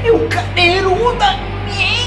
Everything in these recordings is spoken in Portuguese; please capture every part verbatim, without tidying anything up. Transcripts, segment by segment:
Eu cadeiruda!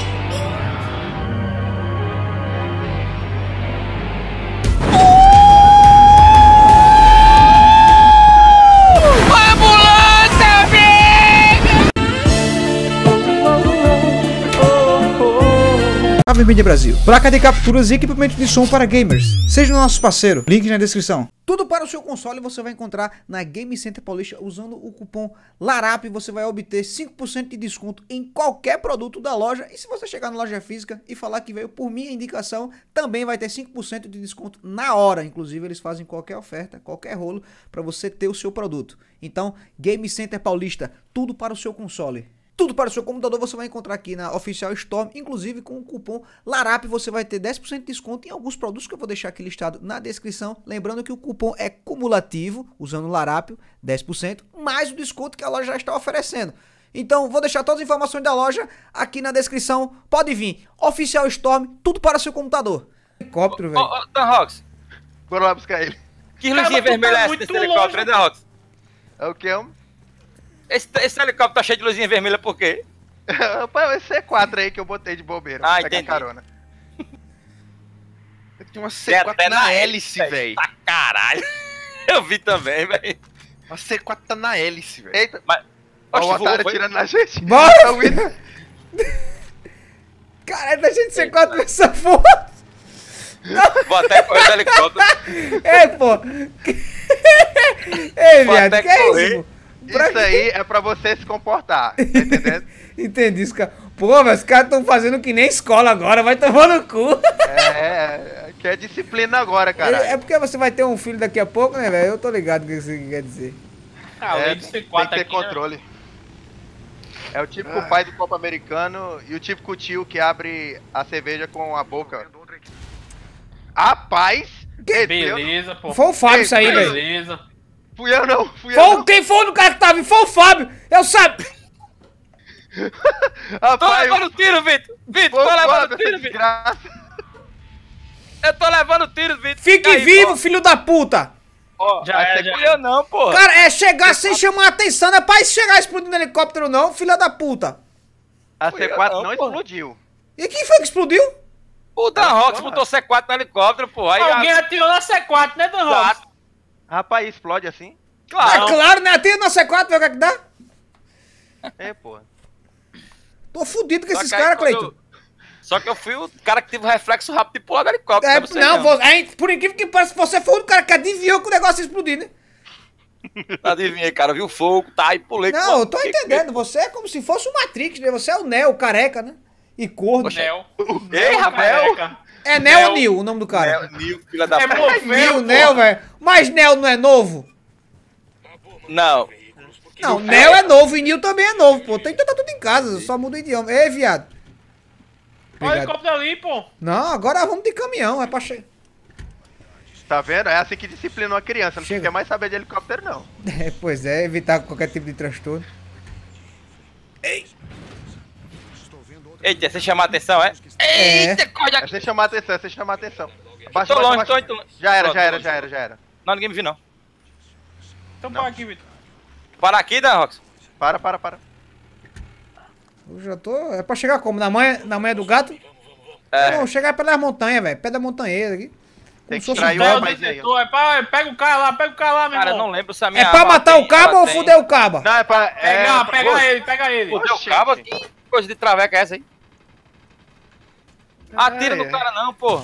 Ave Mídia Brasil, placa de capturas e equipamento de som para gamers. Seja nosso parceiro, link na descrição. Tudo para o seu console você vai encontrar na Game Center Paulista usando o cupom LARAP. Você vai obter cinco por cento de desconto em qualquer produto da loja. E se você chegar na loja física e falar que veio por minha indicação, também vai ter cinco por cento de desconto na hora. Inclusive eles fazem qualquer oferta, qualquer rolo para você ter o seu produto. Então, Game Center Paulista, tudo para o seu console. Tudo para o seu computador você vai encontrar aqui na Oficial Store, inclusive com o cupom LARAP você vai ter dez por cento de desconto em alguns produtos que eu vou deixar aqui listado na descrição. Lembrando que o cupom é cumulativo, usando o LARAP, dez por cento, mais o desconto que a loja já está oferecendo. Então vou deixar todas as informações da loja aqui na descrição, pode vir. Oficial Store, tudo para o seu computador. Helicóptero, velho. Ô, ô, Dan Rox. Bora lá buscar ele. Que luzinha vermelha é essa desse helicóptero, hein, Dan Rox? É o que, homem? Esse, esse helicóptero tá cheio de luzinha vermelha por quê? Pai, esse C quatro aí que eu botei de bobeira. Ah, pra pegar entendi. carona. Tem uma C Tem quatro até na hélice, velho. Tá caralho. Eu vi também, velho. Uma C quatro tá na hélice, velho. Eita, Mas... ó, o Oxe, voou, otário foi? tirando na gente. Bora! É o William. Caralho, da gente C quatro nessa foto. Vou até correr do helicóptero. Ei, pô. Ei, Vou viado, até que é correr. isso, pô? Pra Isso aí é pra você se comportar, tá entendendo? Entendi isso, cara. Pô, mas os caras estão fazendo que nem escola agora, vai tomar no cu. É, que é disciplina agora, cara. É, é porque você vai ter um filho daqui a pouco, né, velho? Eu tô ligado o que isso quer dizer. Ah, É, além de tem C que quatro ter aqui, né? controle. É o típico pai do Copa Americano e o típico tio que abre a cerveja com a boca. Rapaz! Ei, fui eu, Beleza, pô. Foi o Fábio Ei, isso aí, velho. Beleza. fui eu não, fui eu Foi não. o- quem foi o cara que tava? Foi o Fábio. Eu sabe. Tô Rapaz, levando tiro, Vitor. Vitor, foi tô levando foda tiro, essa Vitor. desgraça. Eu tô levando tiro, Vitor. Fique Aí, vivo, ó. filho da puta. Ó, Já aí é, você já fui é. eu não, porra. Cara, é chegar sem chamar atenção. Não é pra chegar explodindo helicóptero, não, filha da puta. A Fui eu C quatro não, não porra. explodiu. E quem foi que explodiu? O Dan Rox botou C quatro no helicóptero, porra. Aí, Alguém a... atirou na C quatro, né, Dan Rox? Exato. Rapaz, explode assim? Claro. É claro, né? Atira na C quatro, vê o que é que dá. É, porra. Tô fudido com Só esses que aí caras, quando Cleiton. eu- Só que eu fui o cara que teve o reflexo rápido de pular do helicóptero. É, você não, você- aí, por incrível que pareça, você foi o cara que adivinhou que o negócio ia explodir, né? Adivinhei, cara. Viu o fogo, tá? E pulei. Não, eu tô Que- entendendo. Você é como se fosse o Matrix, né? Você é o Neo, careca, né? E corno. Nel. Ei, rapaz. Careca. É Neo Neo. ou Neo o nome do cara? É, Nil, filha da É puta. morfeu, Neo, pô. Neo, velho. Mas Neo não é novo? Não. Não, Neo é novo e Neo também é novo, pô. Tem que tá tudo em casa, só muda o idioma. Ei, viado. Olha o Obrigado. helicóptero ali, pô. Não, agora vamos de caminhão, é pra che... Tá vendo? É assim que disciplina uma criança. Não Chega. quer mais saber de helicóptero, não. É, pois é, evitar qualquer tipo de transtorno. Eita, você chamar a atenção, é? É. Eita, corre É aqui. você chamar a atenção, é você chamar a atenção. Abaixa, Tô abaixa, longe, tô, abaixa. tô longe. Já era, Pronto, já era, tô já longe. era, já era. Não, ninguém me viu, não. Então para aqui, Vitor. Para aqui, Dan Rox. Para, para, para. Eu já tô... É pra chegar como? Na manhã, na manhã do gato? É. Não, chegar pelas montanhas, velho. Pé da montanheira aqui. Tem Como que se fosse extrair um o véu. rapaz aí. ó. Detetor, é pra... Pega o cara lá, pega o cara lá, meu Cara, eu irmão. não lembro se a minha É pra arma matar tem- o cabo ela ou tem- fuder o cabo? Não, é pra... É, Pega, pra- pega ele, pega ele. Fudeu o Oxente. cabo? Que coisa de traveca é essa aí? Atira É, no é. cara não, porra.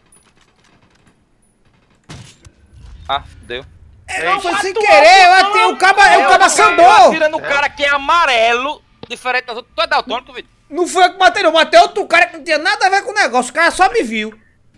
Ah, fudeu. Não, foi sem matou, querer, eu matou, atei o cabo, É, o cabo Eu sambou. atira no cara que é amarelo, diferente das outras. Tu é daltônico, Vitor? Não foi eu que matei, não. Matei outro cara que não tinha nada a ver com o negócio. O cara só me viu.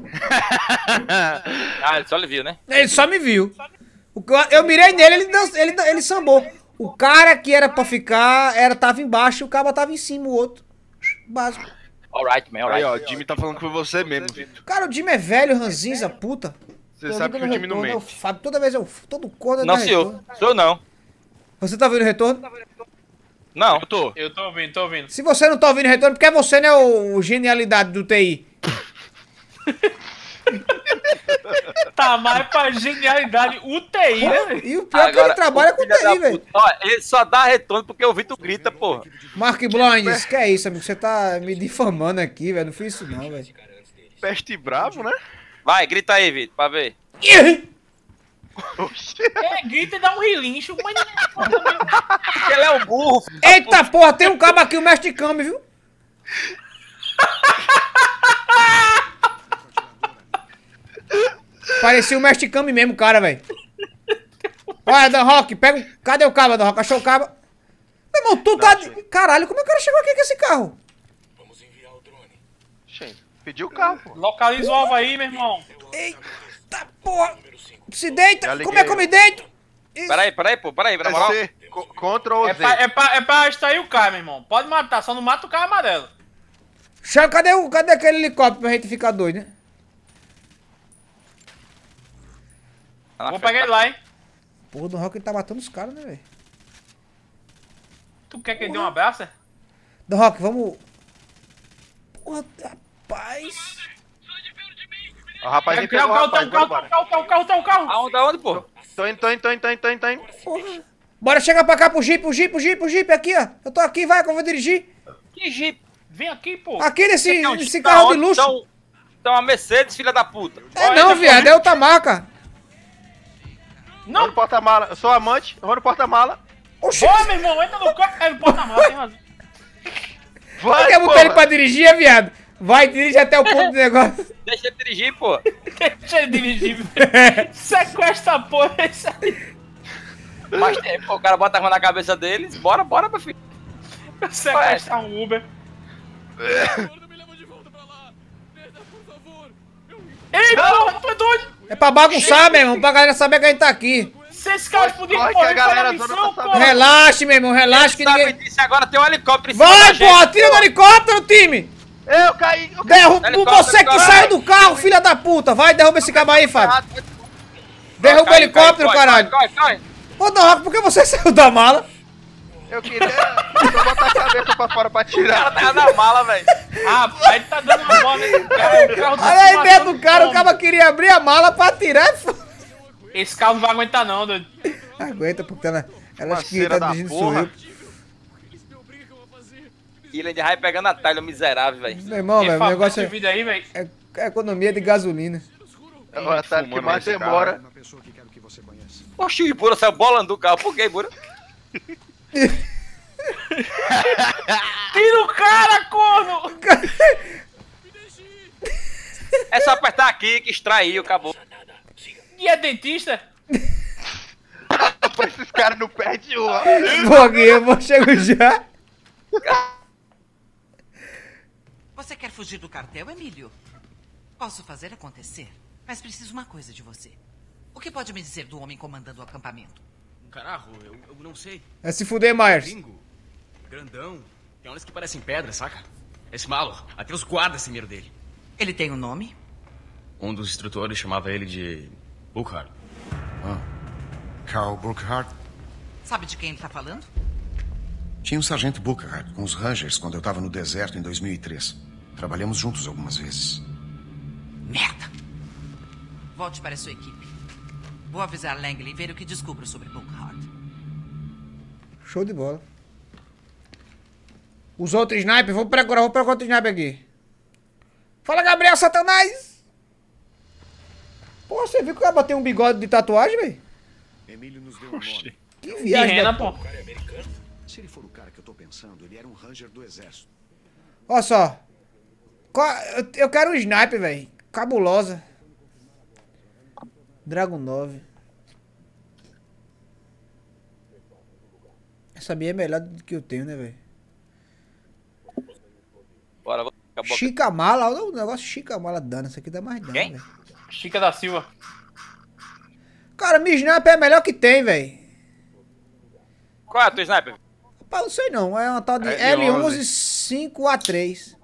Ah, ele só lhe viu, né? Ele só me viu. O que eu, eu mirei nele, ele, dan- ele, dan- ele sambou. O cara que era pra ficar, era, tava embaixo e o cabo tava em cima, o outro. Básico. Alright, man, Aí, alright. ó, o Jimmy tá falando que foi você mesmo, Vitor. Cara, o Jimmy é velho, ranzinza, puta. Você Eu sabe ligo que o no Jimmy não retorno, mente. eu falo, toda vez eu... Todo corno Não, dá senhor. retorno. Sou não. Você tá ouvindo o retorno? Não. Eu tô. Eu tô ouvindo, tô ouvindo. Se você não tá ouvindo o retorno, porque é você, né, o, o genialidade do T I. Tá mais pra genialidade U T I, né? velho? E o pior é que ele trabalha com T I, velho. Ó, ele só dá retorno porque o Vitor grita, porra. Mark Blondes, que é isso, amigo? Você tá me difamando aqui, velho. Não fiz isso não, velho. Peste bravo, né? Vai, grita aí, Vitor, pra ver. É, grita e dá um relincho, mas Ele é o burro. filho da Eita porra, tem um cabo aqui, o mestre Kami, viu? Parecia o mestre Kami mesmo, cara, velho. Olha, Dan Rock, pega o... Cadê o cabo, Dan Rock? Achou o cabo? Meu irmão, tu tá... de- Caralho, como é que o cara chegou aqui com esse carro? Gente, pediu o carro, pô. localiza o alvo aí, meu irmão. Eita porra. Se deita, Já liguei. como é que eu me deito? Isso. Peraí, peraí, pô, peraí, na Vai moral. ser. Co- Ctrl É Z. pra, é, pra, é pra extrair o carro, meu irmão. Pode matar, só não mata o carro amarelo. Chama, cadê, o... cadê aquele helicóptero pra gente ficar doido, né? Vou pegar ele lá, hein. Porra, o Dan Rock ele tá matando os caras, né, velho? Tu quer que ele dê um abraço? é? Dan Rock, vamos... Porra, rapaz... O rapaz Quer nem criar o pegou o carro, tem um rapaz, carro, bora, tem um carro, bora. tem um carro, tem um carro. Aonde, aonde, pô? Tô indo, tô indo, tô indo, tô indo, tô indo, tô indo. Porra. Bora chegar pra cá pro Jeep, pro Jeep, pro Jeep, pro Jeep, aqui, ó. Eu tô aqui, vai, que eu vou dirigir. Que jeep? Vem aqui, pô. Aqui nesse, Você quer um nesse jeep carro de aonde? luxo. Então, então a Mercedes, filha da puta. É Olha, não, depois- viado, é outra marca. Vou no porta-mala. Eu sou amante, eu vou no porta-mala. Oxi, Ô, meu irmão, entra no carro. É, no porta-malas, tem razão. Vai, quer botar ele porra. pra dirigir, é, viado? Vai, dirige até o ponto do negócio. Deixa ele dirigir, pô. Deixa ele dirigir, velho. Sequestra a porra, isso aí. Mas tem, pô, o cara bota a mão na cabeça deles. Bora, bora, meu filho. Sequestra um Uber. Ei, porra, tu é doido? É pra bagunçar, meu irmão, pra galera saber que a gente tá aqui. Se esse cara podia corre que correr a galera pela zona missão, tá porra. sabendo. Relaxe, meu irmão, relaxe que Sabe ninguém... disso, agora tem um helicóptero em cima Vai, da gente, porra, tira do helicóptero, time. Eu caí, eu caí. Derruba Helicóptero, você que helicóptero. saiu do carro, filha da puta. Vai, derruba esse cabo aí, Fábio. Derruba o Cai, helicóptero, cai, caralho. Cai, cai, cai. Ô, Dan Rock, por que você saiu da mala? Eu queria eu botar a cabeça pra fora pra O cara tirar. tava na mala, velho. Rapaz, tá dando uma bola nesse carro. O carro tá Olha aí se dentro do matando cara, o como? cara queria abrir a mala pra tirar. Esse carro não vai aguentar não, doido. Aguenta, porque ela, ela acha que Parceira tá da dirigindo sou porra. eu. E ele ainda vai pegando a talha, miserável, velho. Meu irmão, Quem velho, o faz negócio de é, vida aí, velho. é, é economia de gasolina. É o atalho que Fumando mais nesse demora. Oxi, o Ibura saiu bolando do carro. Por que, Ibura? Tira o cara, corno! É só apertar aqui que extraiu, acabou. E é dentista? Pra esses caras não perdem uma. Vou aqui, eu vou chegar já. Você quer fugir do cartel, Emílio? Posso fazer acontecer, mas preciso uma coisa de você. O que pode me dizer do homem comandando o acampamento? Carajo, eu, eu não sei. É se fuder, Myers. Gringo, grandão, tem horas que parecem pedra, saca? Esse malo, até os guardas têm medo dele. Ele tem um nome? Um dos instrutores chamava ele de Bukhar. Carl Burkhardt. Sabe de quem ele tá falando? Tinha um sargento Burkhardt com os Rangers quando eu estava no deserto em dois mil e três. Trabalhamos juntos algumas vezes. Merda! Volte para a sua equipe. Vou avisar Langley e ver o que descubro sobre Burkhardt. Show de bola. Os outros snipers, vou procurar, vou procurar outro sniper aqui. Fala, Gabriel Satanás! Pô, você viu que o cara bateu um bigode de tatuagem, velho? Emílio nos deu um nome. Que De viagem, rena, da... pô. Se ele for o cara que eu tô pensando, ele era um Ranger do exército. Olha só. Qual- Eu, eu quero um sniper, velho. Cabulosa. Dragon nove. Essa minha é melhor do que eu tenho, né, velho? Bora, vou. Acabou. Chica mala, olha o negócio chica mala dano. Isso aqui dá mais dano, Quem? velho. Chica da Silva. Cara, minha sniper é a melhor que tem, velho. Qual é a tua sniper? Rapaz, não sei não. É uma tal de É L de onze cinco A três.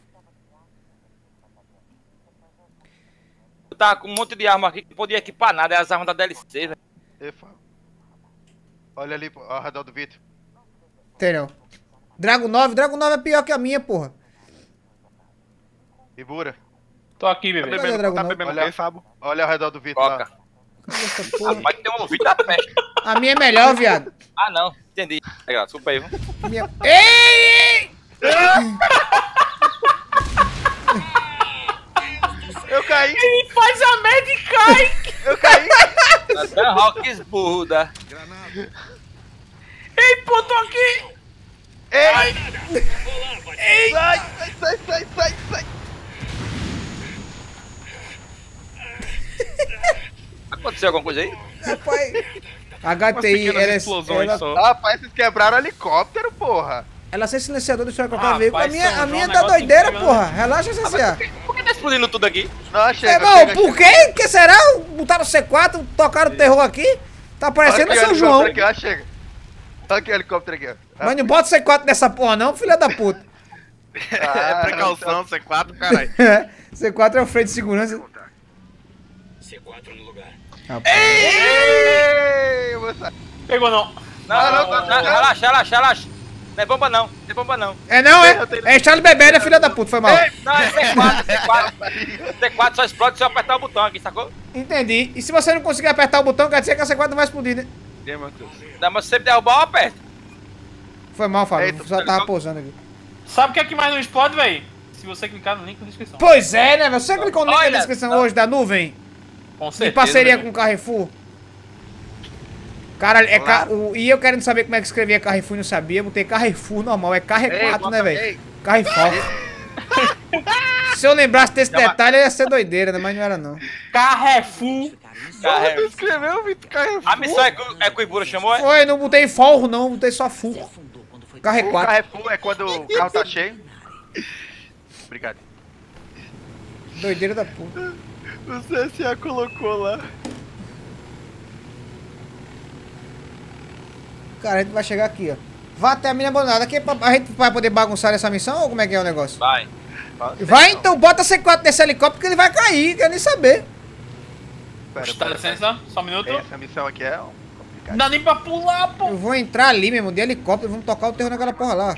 Eu tava com um monte de arma aqui que não podia equipar nada. É as armas da D L C, velho. Ei, Fábio. Olha ali pô, ao redor do Vitor. Tem não. Dragon nove, Dragon nove é pior que a minha, porra. Ibura. Tô aqui, bebê. Cadê o Bebendo, dragão tá não? bebendo o Olha. quê, Fabo? Olha ao redor do Vitor lá. Coca. Cadê essa porra? Vai ter um vídeo da peste. A minha é melhor, viado. Ah, não. Entendi. Legal, desculpa aí. viu? A minha... Ei! Eu caí, Ele faz a merda e cai! eu caí. Até Rocks Buda. Ei, pô, tô aqui! Ei! Ei! Sai, sai, sai, sai, sai, sai. Aconteceu alguma coisa aí? Rapaz. H Umas T I, pequenas ela, explosões ela, só. Rapaz, vocês quebraram o helicóptero, porra. ela sem silenciador deixou qualquer Rapaz, veículo. A minha, São a minha João, tá negócio doideira, incrível, porra. Relaxa, C C A. Por que tá explodindo tudo aqui? Não, chega, Irmão, chega, por chega. quê? Que será? Botaram C quatro, tocaram terror aqui. Tá parecendo Olha aqui o São João. helicóptero aqui, ó, chega. Olha aqui o helicóptero aqui, ó. Mas não bota C quatro nessa porra não, filha da puta. Ah, É precaução, C quatro, caralho. C quatro é o freio de segurança. C quatro no lugar. Ei, moça. Pegou não. Não, Ah, não, não, não, tá- relaxa, relaxa, relaxa. Não é bomba não, não é bomba não. É não, é? É Charlie Bebê, né, filha da puta, foi mal. Não, é C quatro, C quatro. C quatro só explode se eu apertar o botão aqui, sacou? Entendi. E se você não conseguir apertar o botão, quer dizer que a C quatro não vai explodir, né? E aí, Matheus? Não, mas se você derrubar, eu aperto. Foi mal, Fábio. Eita, Só tava pousando aqui. Sabe o que é que mais não explode, véi? Se você clicar no link na descrição. Pois é, né, velho? Você clicou no link na Olha, descrição não. hoje da nuvem? Com De certeza. parceria bebê. com o Carrefour. Caralho, é ca... o... e eu querendo saber como é que escrevia Carrefour e não sabia, botei Carrefour normal, é Carre Ei, quatro, bota- né, velho? ei. Carrefour. Se eu lembrasse desse detalhe, ia ser doideira, né? Mas não era não. Carrefour. Carrega. Escreveu, Vitor Carrefour. A missão é que, o- é que o Ibura chamou, é? Foi, não botei forro não, botei só furro. Afundou quando foi Carre O quatro. Carrefour é quando o carro tá cheio. Obrigado. Doideira da porra. O C S A colocou lá. Cara, a gente vai chegar aqui, ó. Vá até a mina abandonada. Aqui é pra... a gente vai poder bagunçar essa missão ou como é que é o negócio? Vai. Vai então, bota C quatro nesse helicóptero que ele vai cair, quero nem saber. Pera, Dá pera, licença, só um minuto. pera. Essa missão aqui é um Não complicado. dá nem pra pular, pô. Eu vou entrar ali mesmo, de helicóptero, vamos tocar o terror naquela porra lá.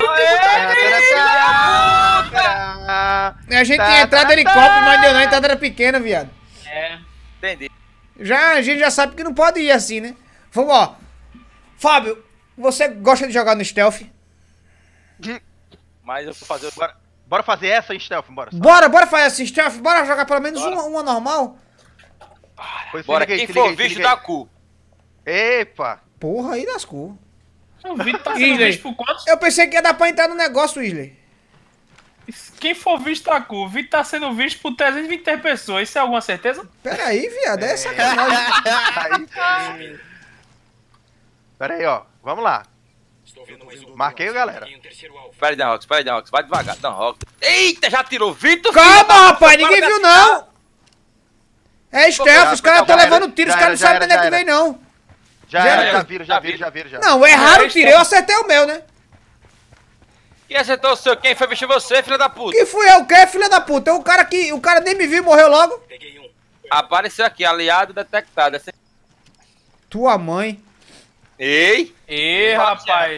A gente tinha entrado de helicóptero, mas deu não, a entrada era pequena, viado. É. Entendi. Já, a gente já sabe que não pode ir assim, né? Vamos, ó. Fábio, você gosta de jogar no stealth? Mas eu vou fazer... Bora, bora fazer essa em stealth, bora. só. Bora, bora fazer assim, stealth, bora jogar pelo menos uma, uma normal? Pois se Bora, liga aí, quem se liga for aí, se visto liga dá aí. cu. Epa! Porra, aí lascou. O Vitor tá sendo Isley. visto por quantos? Eu pensei que ia dar pra entrar no negócio, Weasley. Quem for visto tá cu. O Vitor tá sendo visto por trezentas e vinte pessoas. Isso é alguma certeza? Pera aí, viado, é sacanagem. Aí sim. Pera aí, ó. Vamos lá. Estou vendo mais um. Marquei, galera. Tem um terceiro alvo. Espera aí, Dan Rox, espera aí, Dan Rox. Vai devagar, Dan Rox. Eita, já tirou. Vitor! Calma, rapaz, ninguém viu não. É stealth, os caras estão já era, levando tiro, os já caras não era, sabem de onde já é que era. vem não. Já, Já era, era. já viram, já viram, já viram, já. Não, erraram o tiro, eu acertei o meu, né? Quem acertou o seu? Quem foi vestir você, filha da puta? Que fui eu, o que, filha da puta? É o cara que, o cara nem me viu e morreu logo. Peguei um. Apareceu aqui, aliado detectado. Essa- Tua mãe. Ei! Ê, Fala, rapaz.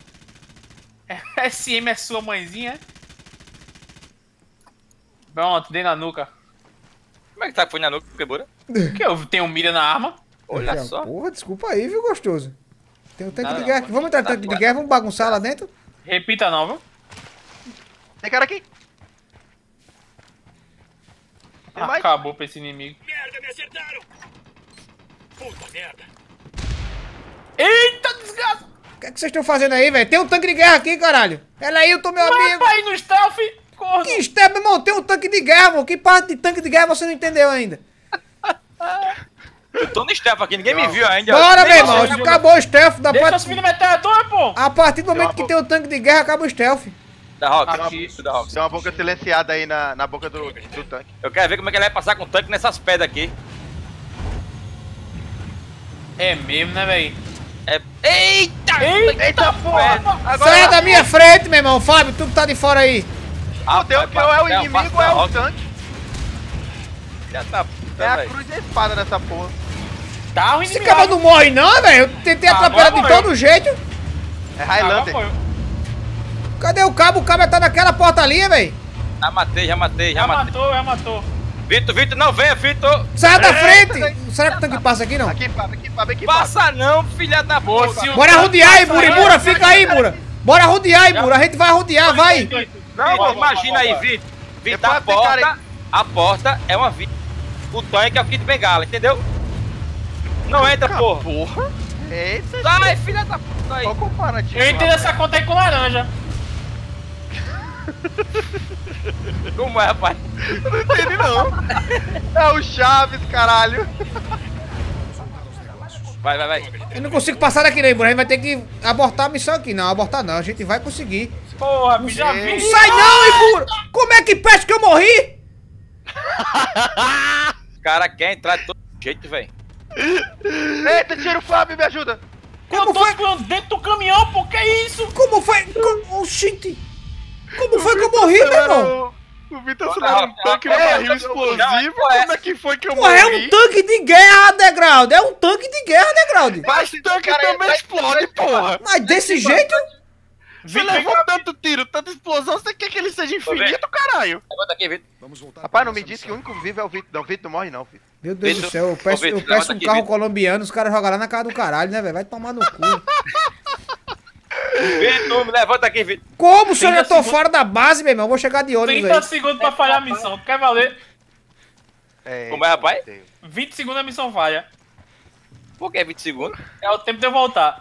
S M é sua mãezinha, é? Pronto, dei na nuca. Como é que tá que foi na nuca, Ibura? Que eu tenho mira na arma. Olha Já, só. Porra, desculpa aí, viu, gostoso. Tem um tanque Nada de não, guerra aqui. Vamos entrar no tanque de guerra, vamos bagunçar lá dentro? Repita não, viu? Tem cara aqui. Tem mais? Acabou pra esse inimigo. Merda, me acertaram! Puta merda! Eita, desgraça! O que é que vocês estão fazendo aí, velho? Tem um tanque de guerra aqui, caralho. Ela aí, eu tô meu Não é amigo. pra ir no stealth, corno! Que step, irmão? Tem um tanque de guerra, mano. Que parte de tanque de guerra você não entendeu ainda? Eu tô no stealth aqui, ninguém me viu ainda. Bora, Nem meu irmão. você. Acabou o stealth. Da Deixa eu parte... subir na metralhadora, pô! A partir do momento Tem que uma tem o tanque de guerra, acaba o stealth. Da Rox, Aqui. da Rox. Tem uma boca silenciada aí na, na boca do, do tanque. Eu quero ver como é que ele vai passar com o tanque nessas pedras aqui. É mesmo, né, véi? É... Eita! Eita, porra! Sai da minha frente, meu irmão. Fábio, tu que tá de fora aí. Ah, Tem o que ou é o inimigo ou é o tanque. Já tá puta, É a velho. cruz e a espada nessa porra. Tá o Esse inimigo. cara não morre não, velho. Eu tentei Ah, atrapalhar de agora morreu. todo jeito. É Highlander. Agora foi. Cadê o cabo? O cabo tá naquela porta ali, velho. Já matei, já matei, já, Já matei. matou, já matou. Vitor, Vitor, não venha, Vitor. Sai da frente! Será que o tanque passa aqui, não? Aqui, Pablo, aqui, Pablo, aqui, Pablo. Passa não, filha da Pô, puta. se o Bora tanque rodear aí, passar Bura, aí, Bura, fica aí, Bura. Bora rodear aí, Bura, a gente vai rodear, vai. Não, Bora, imagina bora, aí, bora. Vitor. Vitor, Depois a tem cara porta, a porta é uma vida. O tanque é o kit de bengala, entendeu? Não entra, porra. Porra. Eita, Sai, filha da puta aí. qual o comparativo? Eu entendo essa conta aí com laranja. Como é, rapaz? Não entendi, não. É o Chaves, caralho. Vai, vai, vai. Eu não consigo passar daqui, não, Bura. A gente vai ter que abortar a missão aqui. Não, abortar não, a gente vai conseguir. Porra, bicho, já vi. Não sai não, Ibura! Como é que pede que eu morri? Os caras querem entrar de todo jeito, velho. Eita, tira o Fábio, me ajuda. Eu Como tô foi? explodindo dentro do caminhão, pô, que é isso? Como foi? Como... Oxente! Como foi que eu morri, meu irmão? O Vitor acelera um tanque no É, barril eu- explosivo. eu- eu- Como é que foi que eu Porra, é um morri? tanque de guerra, Degraude! É um tanque de guerra, Degraude! Mas tanque Cara, também vai- explode, porra. Mas desse jeito? Você levou tanto tiro, tanta explosão, você quer que ele seja infinito, caralho? Levanta aqui, Vitor. Vamos voltar. Rapaz, não me disse que o único vivo é o Vitor. Não, o Vitor não morre não, filho. Meu Deus do Vitor, céu, eu peço, ô, Vitor, eu peço levanta um aqui, carro Vitor. colombiano, os caras jogam lá na casa do caralho, né, velho? Vai tomar no cu. Vitor, me levanta aqui, Vitor. Como, senhor? Eu tô segundos. fora da base, meu irmão. Eu vou chegar de ônibus trinta aí. segundos pra falhar a missão. Quer valer? É, Como é, rapaz? Deus. vinte segundos a missão falha. Por que vinte segundos? É o tempo de eu voltar.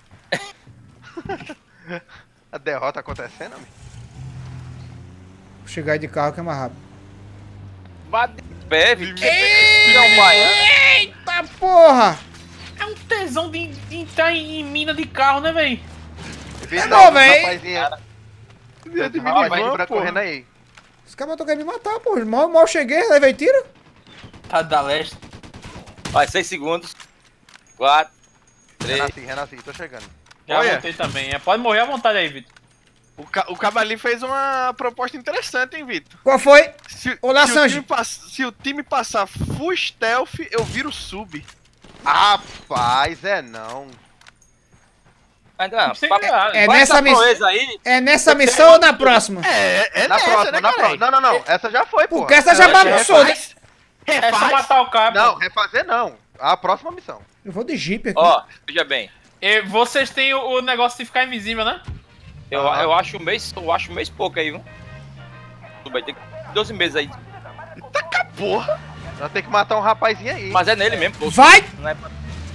A derrota acontecendo, amigo. Vou chegar aí de carro que é mais rápido. Bate de pé, Vitor. Não vai, né? Eita porra! É um tesão de, de entrar em, em mina de carro, né, véi? Vitor, bom, um véi. rapazinho- Dia de um rapaz de minivan, branco porra. correndo aí. Os caras estão querendo me matar, pô. Mal, mal cheguei, levei tiro. Tá da leste. Vai, seis segundos. Quatro. Três. Renasci, renasci, tô chegando. Já Olha. voltei também. É, pode morrer à vontade aí, Vitor. O, ca o Cavalinho fez uma proposta interessante, hein, Vitor? Qual foi? Se, Olá, se o Sanji. time pass- se o time passar full stealth, eu viro sub. Rapaz, é não. Mas, não, Você- papo- É vai nessa essa miss- proeza aí. É nessa missão ou na próxima? É, é Na nessa, próxima, né, na caralho? próxima. Não, não, não. Essa já foi, pô. Porque essa já bagunçou, né? É só matar o cara. Não, pô. refazer não. A próxima missão. Eu vou de Jeep aqui. Ó, veja bem. E vocês têm o, o negócio de ficar invisível, né? Eu, Ah. eu acho um mês, eu acho um mês pouco aí, viu? Vai ter doze meses aí. Porra. Nós temos que matar um rapazinho aí. Mas é nele mesmo, pô. Vai! Não é pra...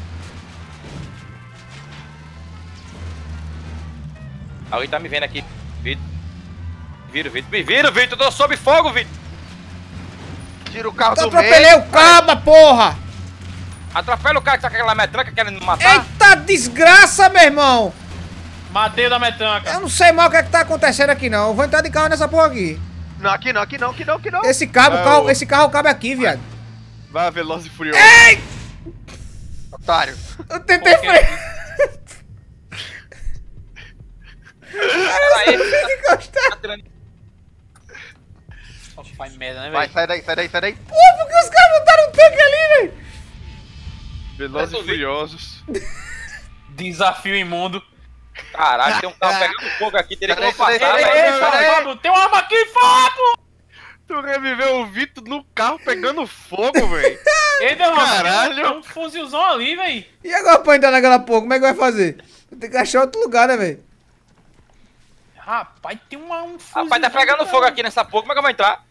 Alguém tá me vendo aqui. Vitor. Vira, Vitor. Me vira, Vitor. Eu tô sob fogo, Vitor. Tira o carro Eu do meio. atropelei o caba, porra! Atrapalha o cara que tá com aquela metranca querendo me matar. Eita desgraça, meu irmão! Matei o da metranca. Eu não sei mal o que é que tá acontecendo aqui, não. Eu vou entrar de carro nessa porra aqui. Não, aqui não, aqui não, aqui não, aqui não. Esse cabo, É, carro, o- esse carro cabe aqui, viado. Vai, Veloz e Furioso. Ei! Otário. Eu tentei Por quê? frear. Aí, encostar. tá tirando- Só faz merda, né, Vai, velho? sai daí, sai daí, sai daí. Pô, porque os caras botaram um tanque ali, velho? Velozes e Resolvi. Furiosos. Desafio imundo. Caralho, tem um carro pegando fogo aqui, teria que Peraí, não passar, peraí, velho. peraí, Ei, peraí. Fábio, tem uma arma aqui, Fábio! Tu reviveu o Vitor no carro pegando fogo, velho. Ei, deu uma Caralho. tem um fuzilzão ali, velho. E agora pra entrar naquela porra, como é que vai fazer? Tem que achar outro lugar, né, velho? Rapaz, tem uma, um fuzilzão. Rapaz, tá pegando fogo aqui nessa porra, como é que eu vou entrar?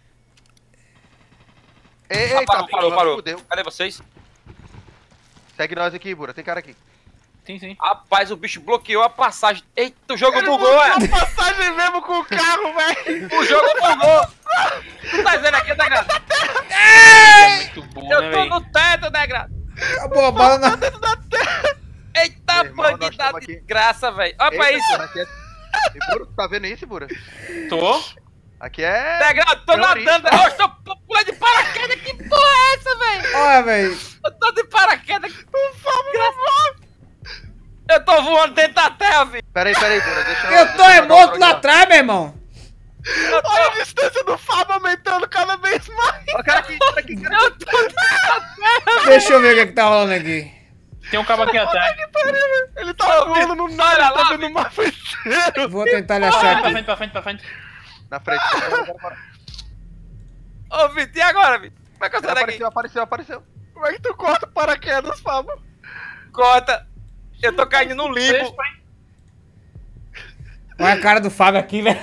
Ei, Ah, eita, parou, parou, porra, parou. fudeu. Cadê vocês? Segue nós aqui, Bura. Tem cara aqui. Sim, sim. Rapaz, o bicho bloqueou a passagem. Eita, o jogo bugou, é? A passagem mesmo com o carro, velho. O jogo bugou. Tu tá dizendo aqui, Degrado? É muito bom, né, Eu tô velho? no teto, Degrado. Acabou a bala na... Eita, Meu irmão, nós bandida estamos aqui. desgraça, velho. Olha pra Eita, isso. porra, aqui é... E, Bura, tu tá vendo isso, Bura? Tô. Aqui é... Degrado, tô Terrorista. nadando. Eu estou pulando de paraquedas. Que porra é essa, velho? Olha, velho. Eu tô de paraquedas. Desgraça. Eu tô voando dentro da terra, velho. Peraí, peraí, Bura. Deixa Eu tô deixa é jogar morto outro lá aqui, ó. atrás, meu irmão. Eu tô... Olha a distância do Fábio aumentando cada vez mais. Ó, cara aqui, cara aqui, cara aqui. Eu tô dentro da terra. Deixa eu ver o que, é que tá rolando aqui. Tem um cabo aqui atrás. Ele tá voando no nada, Olha ele tá lá, vendo o mapa inteiro. Vou tentar lhe Pra achar frente, pra aqui. frente, pra frente, pra frente. Na frente. Ô, Vitor, e agora, Vitor? Como é que eu saio daqui? Apareceu, apareceu, apareceu. Como é que tu corta o paraquedas, Fábio? Corta. Eu tô caindo no limbo. Olha a cara do Fábio aqui, velho.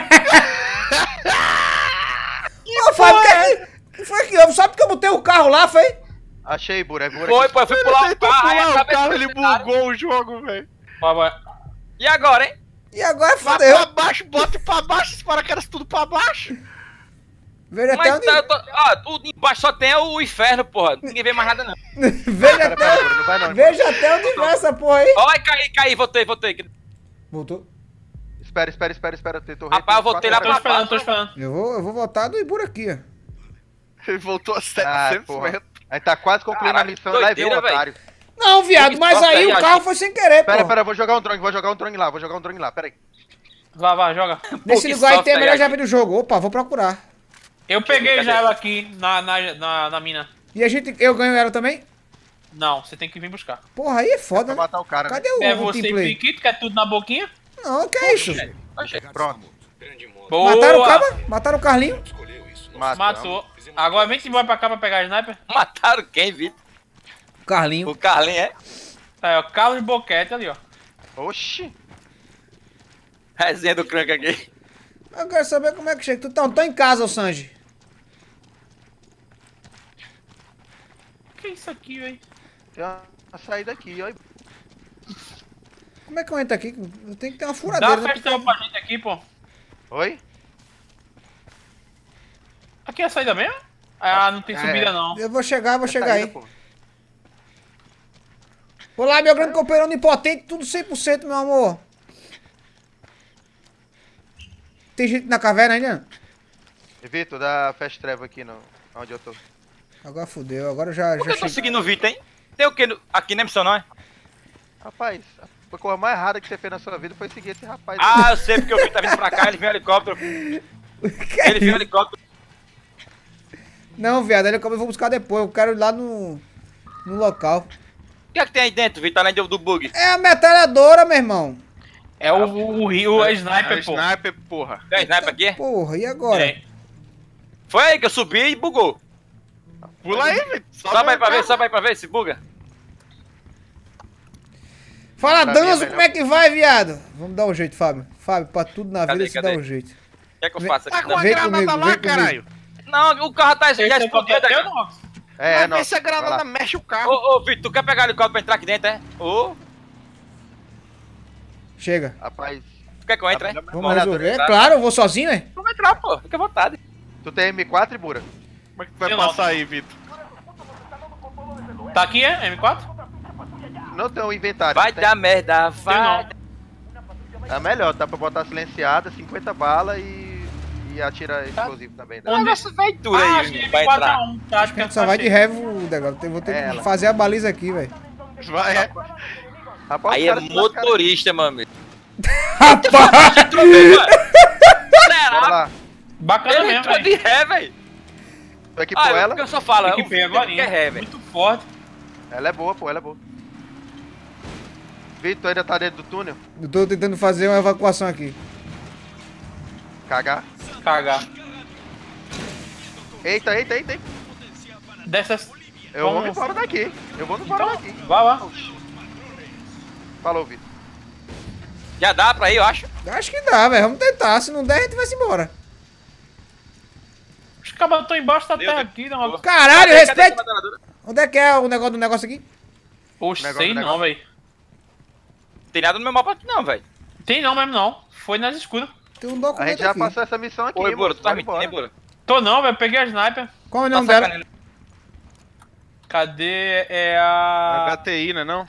Ô, Fábio, que, é que foi que houve? Só porque eu botei o carro lá, foi? Achei, Bura, é Bura. Foi, pô, eu fui pular o Tentou carro, aí pular o acabei carro, ele acertado. bugou o jogo, velho. Vai, vai. E agora, hein? E agora Vai fodeu. pra baixo, bota pra baixo, os paraquedas tudo pra baixo. Veja até Mas onde... tá, eu tô... Ó, tudo embaixo só tem o inferno, porra. Ninguém vê mais nada, não. Veja Pera, pera, até... Bura, não vai não. Veja até onde vai essa porra aí. Ó, caí, caí, voltei, voltei. Voltou. Espera, espera, espera, espera. Tem torre. Rapaz, eu voltei lá Tô pra esperando, baixo. tô esperando. Eu vou, eu vou voltar do Ibura aqui, ó. Ele voltou a Ah, setecentos porra. metros. A gente tá quase concluindo Caralho, a missão e lá vem o doideira, otário. Não, viado, mas Nossa, aí aí, o achei- carro foi sem querer, pô. Pera, pera, vou jogar um drone, vou jogar um drone lá, vou jogar um drone lá, pera aí. Vai, vai, joga. Nesse que lugar aí soft tem a aí, melhor aqui. chave do jogo. Opa, vou procurar. Eu peguei Cadê? já ela aqui na, na, na, na mina. E a gente, eu ganho ela também? Não, você tem que vir buscar. Porra, aí é foda, Pra né? matar o cara, né? Cadê o, É o você team e play? Piquito, que é tudo na boquinha. Não, que é isso? Pronto, Boa. Mataram o cara? Mataram o Carlinho? matou. Matou. Agora vem embora pra cá pra pegar a sniper. Mataram quem, Vitor? O Carlinho. O Carlinho, é? Tá aí, ó. Carlos Boquete ali, ó. Oxi. Resenha do crank aqui. Eu quero saber como é que chega. Tu tá, tô em casa, ô Sanji. Que é isso aqui, velho? Tem uma saída aqui, ó. Como é que eu entro aqui? Eu tenho que ter uma Dá furadeira. uma né? festa pra gente aqui, pô. Oi? Aqui é a saída mesmo? Ah, não tem É. subida não. Eu vou chegar, vou É chegar saída, aí. pô. Olá, meu grande companheiro onipotente, tudo cem por cento, meu amor. Tem gente na caverna ainda? E Vitor, dá fast travel aqui no, onde eu tô. Agora fudeu, agora eu já, Por que já eu tô cheguei. seguindo o Vitor, hein? Tem o que no... aqui na missão, não é? Rapaz, a coisa mais rara que você fez na sua vida foi seguir esse rapaz. Ah, eu sei, porque o Vitor tá vindo pra cá, ele viu um helicóptero. Que Ele viu um isso? helicóptero. Não, viado, ele eu vou buscar depois. Eu quero ir lá no, no local. O que é que tem aí dentro, Vitor, além do, do bug? É a metralhadora, meu irmão. É o, o, o, o sniper, É pô. sniper, porra. Tem sniper aqui? Porra, e agora? É. Foi aí que eu subi e bugou. Pula aí, velho. Só vai pra ver, só vai pra ver se buga. Fala, Pra mim é Danzo, melhor. como é que vai, viado? Vamos dar um jeito, Fábio. Fábio, pra tudo na Cadê, vida se cadê? dá um jeito. O que é que eu Vem- faço Tá aqui? com a Vem granada comigo, lá, vem comigo. caralho. Não, o carro tá, já Esse explodiu. bateu, Né? não? É, Vai não. ver se a Vai granada lá. mexe o Ô, carro. ô, Vitor, tu quer pegar o helicóptero pra entrar aqui dentro, é? Ô, Chega. Rapaz, tu quer que eu entre, é? Vamos resolver. É claro, eu vou sozinho, é? Vamos entrar, pô. Fica à vontade. tu tem M quatro e Bura? Como é que tu vai Eu não. passar aí, Vitor? Tá aqui, é? M quatro? Não tem o inventário. Vai tem? dar merda, Tem vai. não. É melhor, dá pra botar silenciada, cinquenta balas e, e atira explosivo também. Né? Olha essa feitura Ah, aí, achei menino, pra M quatro entrar. a um, tática. A gente só vai de achei. revo, Degal. Eu vou ter É que ela. fazer a baliza aqui, velho. Vai, é. Rapaz, Aí os é caras se lascaram. motorista, meu amigo. Rapaz! Bora Será? lá. Bacana Ele mesmo, entrou de velho. ré, velho. Tu equipou Ah, ela? porque eu só falo, é o Equipei Vitor agora. que é ré, velho. Muito forte. Ela é boa, pô, ela é boa. Vitor ainda tá dentro do túnel? Eu tô tentando fazer uma evacuação aqui. Cagar. Cagar. Eita, eita, eita, eita. Dessas... Eu vou Vamos- me embora daqui. Eu vou me embora Então, daqui. vai lá. Falou, Vitor. Já dá pra ir, eu acho. Acho que dá, velho. Vamos tentar. Se não der, a gente vai se embora. Os cabos estão embaixo da Meu terra Deus. aqui, não. Caralho, Cadê- cadê respeito! a metralhadora? Onde é que é o negócio do negócio aqui? Poxa, Negócio, sei não, negócio. velho. Tem nada no meu mapa aqui não, velho. Tem não mesmo não. Foi nas escuras. Tem um A documento gente já aqui. passou essa missão aqui, Oi, Bora, moço. tu tá Bora mentindo, embora. hein, Bora? Tô não, velho. Peguei a sniper. Qual é o Tá nome dela? sacanagem. Cadê? É a... H T I, né não?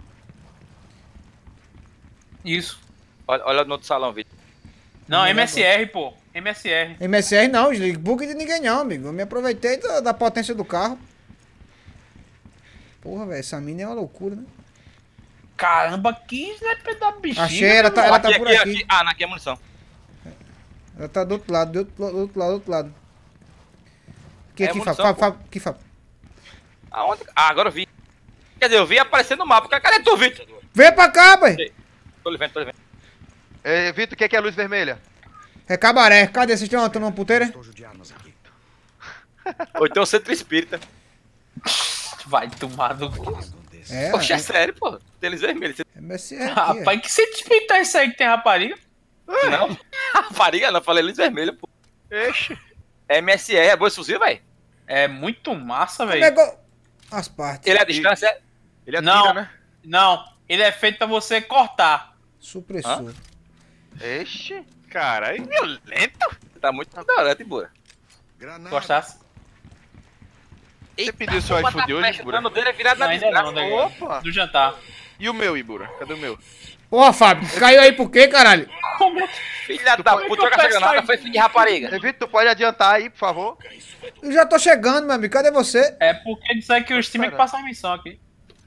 Isso. Olha, olha no outro salão, Vitor. Não, M S R, pô. M S R. M S R não, Slick. Bug de ninguém não, amigo. Eu me aproveitei da, da potência do carro. Porra, velho. Essa mina é uma loucura, né? Caramba, que sniper da bexiga. Achei, ela tá, meu ela irmão. tá por aqui. Ah, não, aqui é munição. Ela tá do outro lado, do outro, do outro lado, do outro lado. Aqui, É aqui, munição, Fábio. pô. Fábio, Fábio. Aqui, Fábio. Aonde? Ah, agora eu vi. Quer dizer, eu vi aparecer no mapa. Cadê tu, Vitor? Vem pra cá, pai. Tô lhe vendo, tô lhe vendo. É, Vitor, o que é, que é luz vermelha? É cabaré. Cadê? Vocês estão uma puteira? Ou então centro espírita. Vai tomar do cu. É, Poxa, é é, sério, pô. Tênis vermelho. Você... é M S R aqui, Rapaz, que centro espírita é esse aí que tem rapariga? Não, rapariga não, falei luz vermelha, pô. Ixi. M S R, é boa fuzil, velho. É muito massa, é. velho. Nego... As partes. Ele é a distância, é? Ele atira, Não. né? Não, ele é feito pra você cortar. Supressor. Ixi. Caralho, violento. Tá muito ignorante, Bura. Granada. Gostasse? Você pediu seu iFood de hoje, Ibura? O dano dele é virado Não, na ainda desgraça. não, né? Opa. Do jantar. E o meu, Ibura? Cadê o meu? Porra, Fábio, caiu aí por quê, caralho? Como é que... Filha da pode- puta, joga essa granada, foi filho de rapariga. Vitor, tu pode adiantar aí, por favor? Eu já tô chegando, meu amigo. Cadê você? É porque isso aí que o Steam é que passa a missão aqui.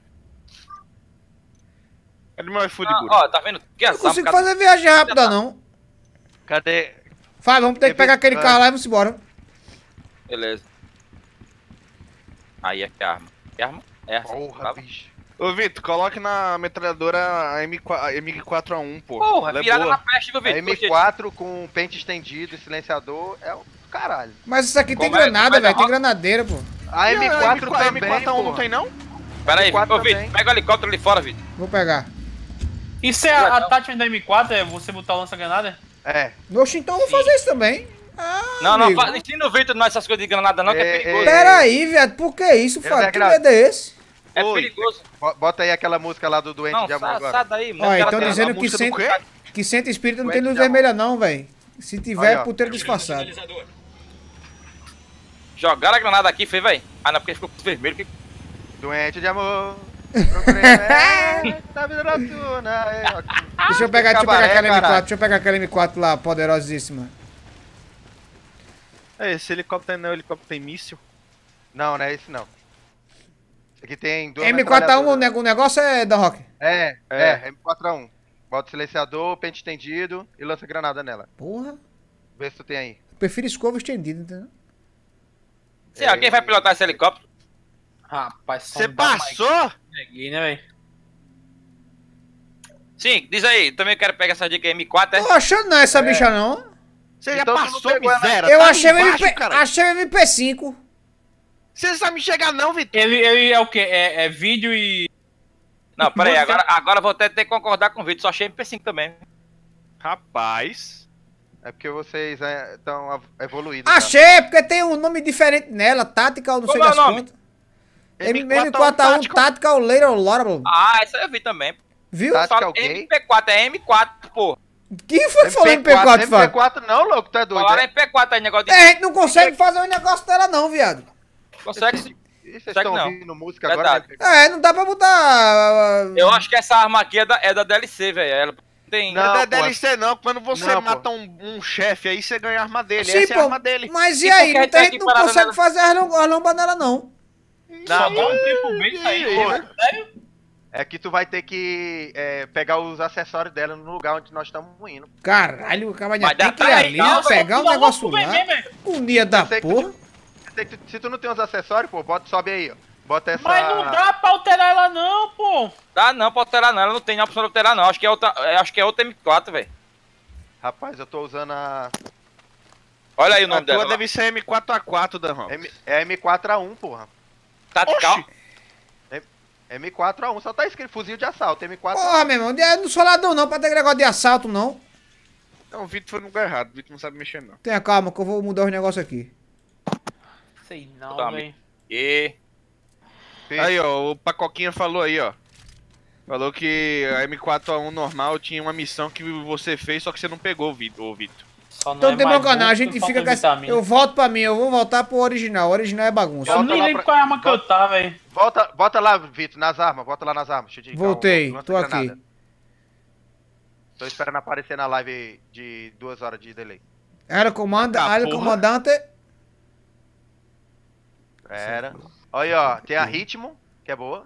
Cadê meu iFood, Ah, Ibura? ó, tá vendo? Que Não azar, consigo cara. fazer viagem rápida, não. Cadê? Fábio, vamos ter que Eu pegar vi- aquele vai. carro lá e vamos embora. Beleza. Aí é que arma. Que arma? É essa. Porra, Tava? bicho. Ô, Vitor, coloque na metralhadora a M quatro A um, pô. Porra, Ela é virada boa. na peste, viu, A Vitor? M quatro com pente estendido e silenciador é o caralho. Mas isso aqui tem Como é? granada, Como é velho. da Tem Rock? granadeira, pô. A E M quatro a também, M quatro A um não pô. tem, não? Pera aí, M quatro ô, Vitor, também. pega o helicóptero ali fora, Vitor. Vou pegar. Isso é a, a tática da M quatro? É você botar o lança-granada? É. Oxe, então eu vou fazer isso também. Ah, Não, não, amigo. faz- ensina o Vitor não essas coisas de granada não, que é É, perigoso. Pera aí, viado. Por que isso, Eu Fábio? Que degrado. medo é esse? É Oi. perigoso. Bo- Bota aí aquela música lá do Doente Não, de Amor sai, agora. sai daí, mano. Ó, O cara então tem- dizendo a que música do centro, quê? que centro espírita não Doente tem luz de amor. vermelha, não, velho. Se tiver, Aí, ó. puteiro disfarçado. Jogaram a granada aqui, fez, velho. Ah, não, porque ficou vermelho. Que... Doente de amor. Procurei é, na vida noturna. é, ó. Deixa eu pegar, deixa eu pegar Cabaré, aquela M quatro, caralho. deixa eu pegar aquela M quatro lá, poderosíssima. É, esse helicóptero não é um helicóptero, tem míssil. Não, não é esse não. Aqui tem duas M quatro A um, o metralhadoras. neg- o negócio é da Rock. É, É. é, M quatro A um. Bota silenciador, pente estendido e lança granada nela. Porra. Vê se tu tem aí. Eu prefiro escova estendida, entendeu? Se alguém vai pilotar esse helicóptero, Rapaz, só Você não dá mais passou? aqui, né, velho? sim, diz aí, também quero pegar essa dica aí, M quatro, é? Tô achando não essa bicha, não. Você Então já tu não passou, pegou ela. miséria? Eu Tá achei o embaixo, M P, cara. achei o M P cinco. Você não sabe chegar não, Vitor. Ele, ele é o quê? É, é vídeo e... Não, pera aí, Música. agora, agora vou até ter que concordar com o Vitor, só achei M P cinco também. Rapaz. É porque vocês estão evoluídos. tá? Achei, porque tem um nome diferente nela, Tactical, não sei Como é das o nome? quantas. M quatro A um Tactical Later Laurel. Ah, essa eu vi também. Viu? Tá. Fala o quê? M P quatro, é M quatro, pô. Quem foi falando M P quatro, M P Fábio? quatro não, louco, tu é doido. Falaram É? M P quatro aí, negócio de... É, a gente não consegue fazer o negócio dela não, viado. Consegue sim. Ih, vocês Será que estão não? ouvindo música Verdade. agora? É, não dá pra botar... Eu acho que essa arma aqui é da, é da D L C, velho. Ela tem... Não, Não é pô. D L C não, quando você Não, mata um, um chefe aí, você ganha a arma dele. Sim, Essa é pô, a arma dele. mas e E aí? por que Não tá tem, aqui não parada consegue nela? fazer as lom- as lombas nela, não. Só dá um tempo bem aí, Ih, pô. né? Sério? É que tu vai ter que é, pegar os acessórios dela no lugar onde nós estamos indo. Caralho, o cara já Mas tem dá que ir pra ali, legal, pegar o Dá negócio louco, lá. bem mesmo, é. Um dia da Eu sei que porra. tu- Se tu- Se tu não tem os acessórios, pô, bota, sobe aí, ó. Bota essa... Mas não dá pra alterar ela não, pô. Dá não pra alterar não, ela não tem opção de alterar não. Acho que é outra, é, acho que é outra M quatro, velho. Rapaz, eu tô usando a... Olha aí o A nome tua dela. deve ser M quatro A quatro, Dan. M... É M quatro A um, porra. Tatical. Oxi. M quatro A um, só tá escrito fuzil de assalto, M quatro A um. Porra, meu irmão, eu não sou ladrão não, pra ter negócio de assalto, não. Não, o Vitor foi no lugar errado. O Vitor não sabe mexer, não. Tenha calma que eu vou mudar os negócios aqui. Sei não, Tá, velho. E... Aí, ó, o Pacoquinha falou aí, ó. Falou que a M quatro A um normal tinha uma missão que você fez, só que você não pegou, Vitor. Ô, Vitor. Só não Então é não tem mais bronca não, a bom gente que fica com falta essa... vitamina. Eu volto pra mim, eu vou voltar pro original. O original é bagunça. Eu Volta nem lá lembro pra- qual arma que eu tava, velho. Volta, volta lá, Vitor, nas armas, volta lá nas armas. Deixa eu te indicar Voltei, um- um tô aqui. lança-granada. Tô esperando aparecer na live de duas horas de delay. Era comanda, Ah, área porra. comandante. Pera. Olha, ó, tem a Ritmo, que é boa.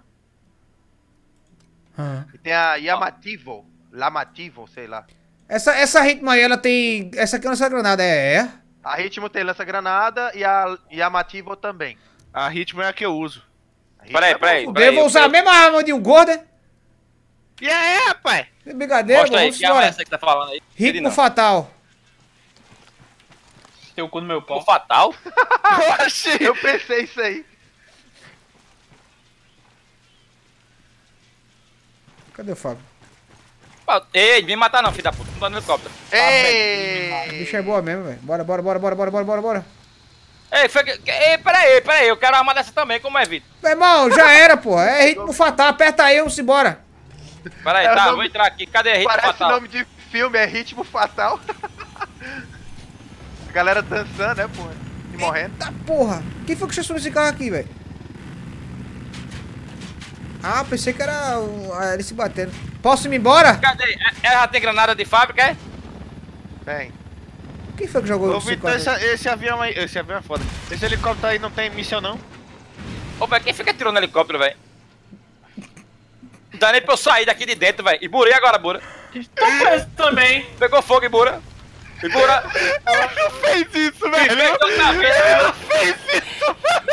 Ah. E tem a Yamativo, Lamativo, sei lá. Essa, essa ritmo aí, ela tem... Essa aqui é nossa granada, é? É? A Ritmo tem lança-granada e a Yamativo também. A ritmo é a que eu uso. A Ritmo Peraí, é peraí. boa. Eu vou usar a mesma arma de um gordo, é? E aí, rapaz? Brigadeiro, Mostra aí, vamos que arma é embora. essa que tá falando aí? Ritmo Não. fatal. Teu cu no meu pau. O fatal? Eu achei. Eu pensei isso aí. Cadê o Fábio? Ei, vem matar não, filho da puta. Não tô no helicóptero. Ei! A bicha é boa mesmo, velho. Bora, bora, bora, bora, bora, bora, bora, bora. Ei, foi que... Ei, peraí, peraí. Eu quero armar dessa também, como é, Vitor? Meu irmão, já era, porra. É ritmo fatal. Aperta aí, vamos embora. Peraí, É o tá, nome- vou entrar aqui. Cadê ritmo Parece fatal? nome de filme, é Ritmo Fatal. A galera dançando, né, pô? E morrendo. Eita porra. Quem foi que estacionou esse carro aqui, velho? Ah, pensei que era um, ah, ele se batendo. Posso ir embora? Cadê? Ela já tem granada de fábrica, é? Tem. Quem foi que jogou Ô, esse Vitor, carro? esse, esse avião aí. Esse avião é foda. Esse helicóptero aí não tem missão, não? Ô, velho, quem fica tirando helicóptero, velho? Não dá nem pra eu sair daqui de dentro, velho. E burei agora, Bura. Tô preso também. Pegou fogo, e Bura. E Bura. Não fez isso, velho! Desvez na outra vida, Não fez isso!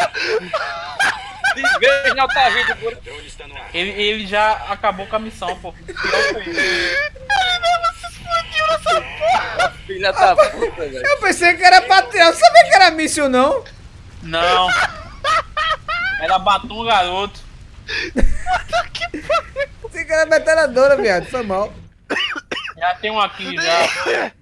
Desvez na outra vida, Bura. Ele, ele já acabou com a missão, pô. Pior foi isso. Filha da puta, velho. Eu pensei que era patrão. Sabia que era míssil, não? Não. Era batom garoto. Pensei que era metralhadora, viado. Foi mal. Já tem um aqui já.